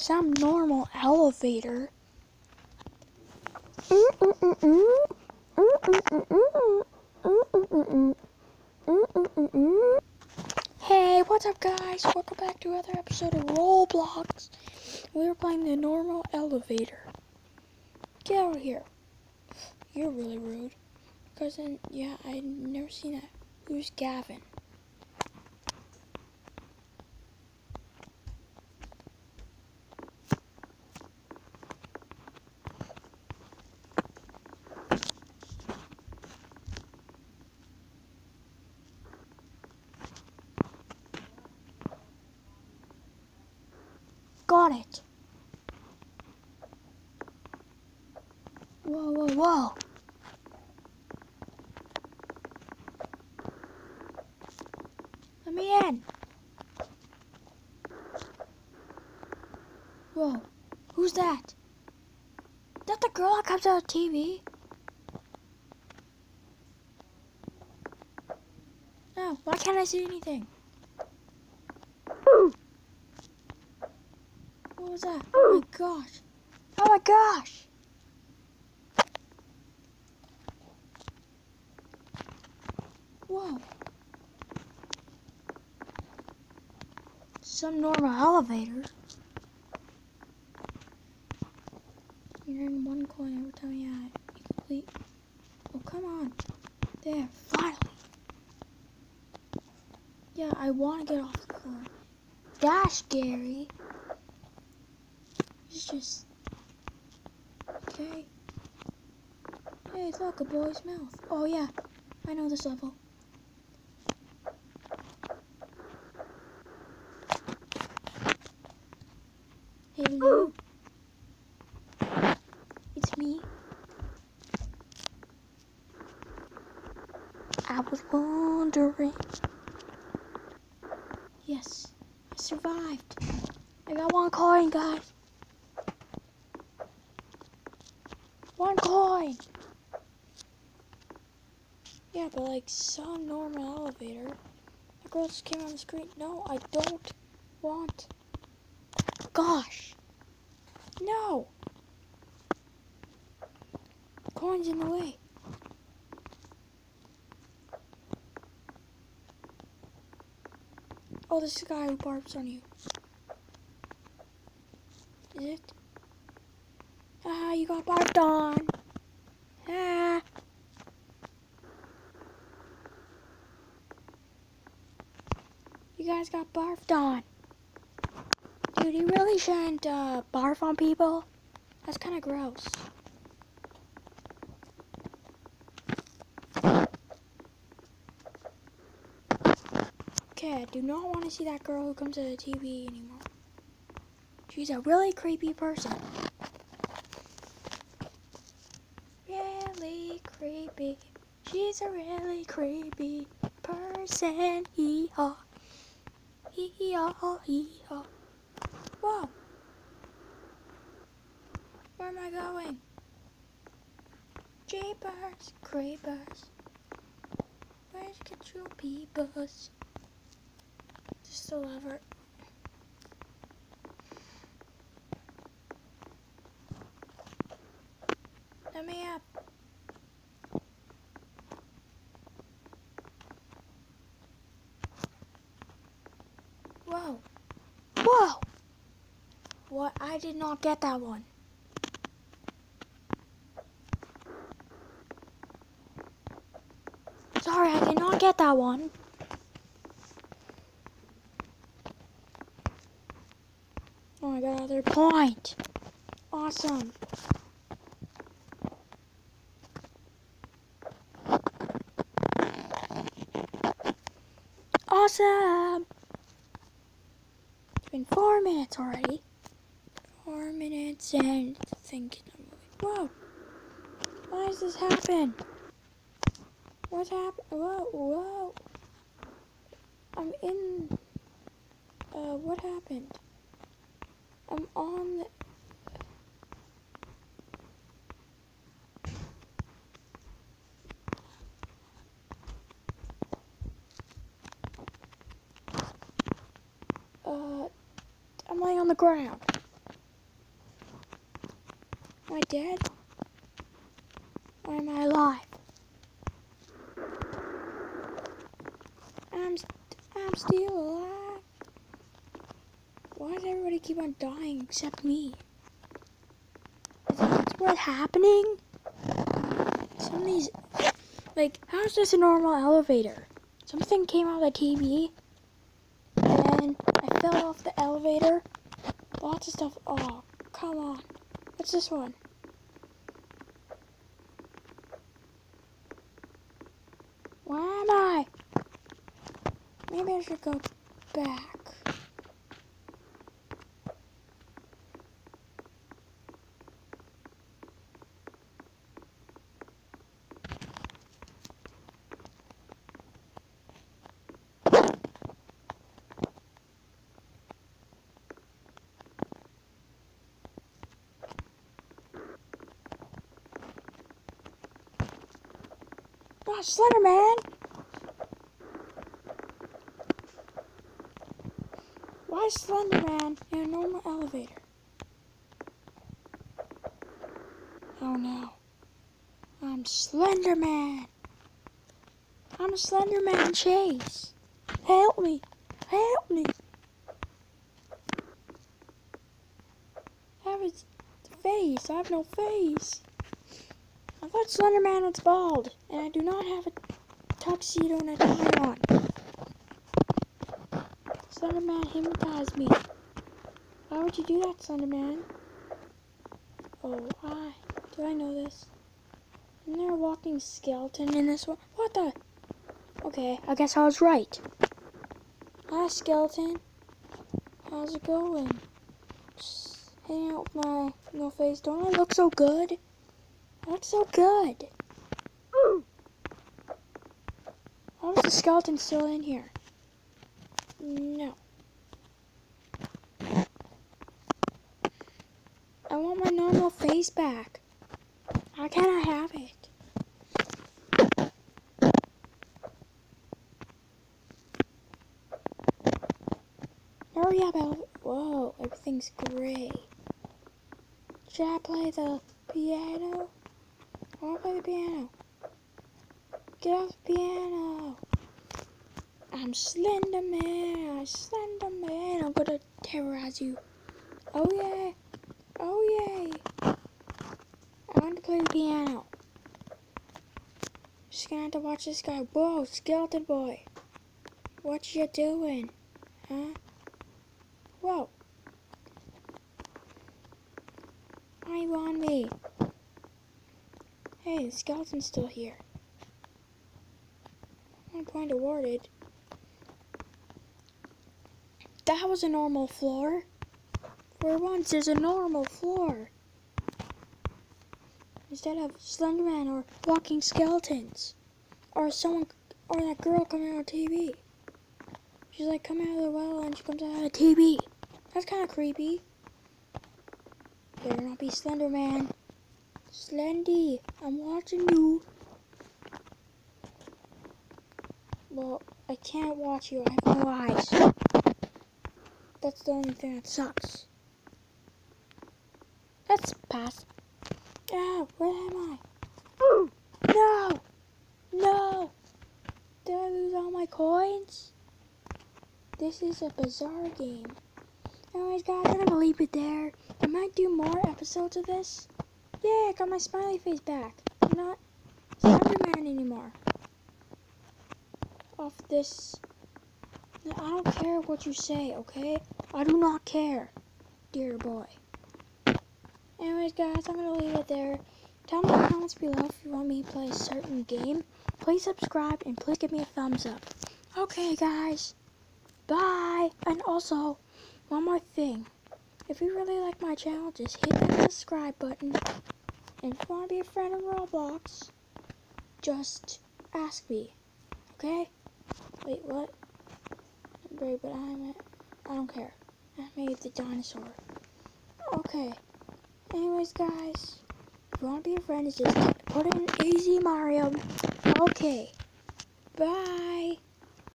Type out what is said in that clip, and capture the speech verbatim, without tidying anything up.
some normal elevator. Hey, what's up guys? Welcome back to another episode of Roblox. We were playing the normal elevator. Get out of here. You're really rude. Because then, yeah, I'd never seen that. Who's Gavin? Got it. Whoa, whoa, whoa. Let me in. Whoa. Who's that? Is that the girl that comes out of T V? No, why can't I see anything? What was that? Oh my gosh. Oh my gosh. Whoa. Some normal elevator. You earn one coin every time you add. You complete. Oh, come on. There, finally. Yeah, I want to get off the car. Dash, Gary. It's just. Okay. Hey, look, a boy's mouth. Oh, yeah. I know this level. Hello. It's me. I was wondering. Yes, I survived. I got one coin, guys. One coin. Yeah, but like some normal elevator. The girl just came on the screen. No, I don't want. Gosh. No. The coin's in the way. Oh, this is the guy who barfs on you. Is it? Ah, you got barfed on. Ah. You guys got barfed on. Dude, you really shouldn't uh, barf on people. That's kind of gross. Okay, I do not want to see that girl who comes to the T V anymore. She's a really creepy person. Really creepy. She's a really creepy person. Hee-haw. Hee-haw, hee-haw. Whoa. Where am I going? Jeepers, creepers. Where's control peepers? Just a lever. Let me up. Whoa. Whoa. What? I did not get that one. Sorry, I did not get that one. Oh, I got another point. Awesome. Awesome. It's been four minutes already. Four minutes and thinking I'm moving. Whoa. Why does this happen? What happened? Whoa, whoa. I'm in. Uh, what happened? I'm on the. Uh, I'm laying on the ground. Am I dead? Or am I alive? I'm, st I'm still alive. Why does everybody keep on dying except me? Is that what's happening? Some of these, like, how is this a normal elevator? Something came out of the T V, and I fell off the elevator. Lots of stuff. Oh, come on. What's this one? Where am I? Maybe I should go back. Oh, Slender Man! Why is Slender Man in a normal elevator? Oh no. I'm Slender Man! I'm a Slender Man Chase! Help me! Help me! I have his face. I have no face. I thought Slender Man was bald, and I do not have a tuxedo and a tie on. Slender Man hypnotized me. Why would you do that, Slender Man? Oh, I do I know this? Isn't there a walking skeleton in this one? What the? Okay, I guess I was right. Hi, skeleton. How's it going? Just hanging out with my no face. Don't I look so good? I look so good. Why was the skeleton still in here? No. I want my normal face back. How can I have it? Hurry up, Elf. Whoa, everything's gray. Should I play the piano? I want to play the piano. Get off the piano. I'm Slender Man. I'm Slender Man. I'm gonna terrorize you. Oh yeah. Oh yay. I want to play the piano. Just gonna have to watch this guy. Whoa, skeleton boy. What you doing? Huh? Whoa. Why you on me? Hey, the skeleton's still here. I'm point awarded. That was a normal floor. For once, there's a normal floor. Instead of Slender Man or walking skeletons. Or someone, or that girl coming on T V. She's like coming out of the well and she comes out of the T V. That's kind of creepy. Better not be Slender Man. Slendy, I'm watching you. Well, I can't watch you. I have no eyes. That's the only thing that sucks. Let's pass. Oh, where am I? No! No! Did I lose all my coins? This is a bizarre game. Anyways, guys, I'm gonna leave it there. I might do more episodes of this. Yeah, I got my smiley face back. I'm not Slender Man anymore. Off this. I don't care what you say, okay? I do not care, dear boy. Anyways, guys, I'm going to leave it there. Tell me in the comments below if you want me to play a certain game. Please subscribe and please give me a thumbs up. Okay, guys. Bye. And also, one more thing. If you really like my channel, just hit that subscribe button. And if you want to be a friend of Roblox, just ask me. Okay? Wait, what? Great, but I'm a, I don't care. I made the dinosaur. Okay. Anyways, guys, if you want to be a friend, just put in A Z Mario. Okay. Bye.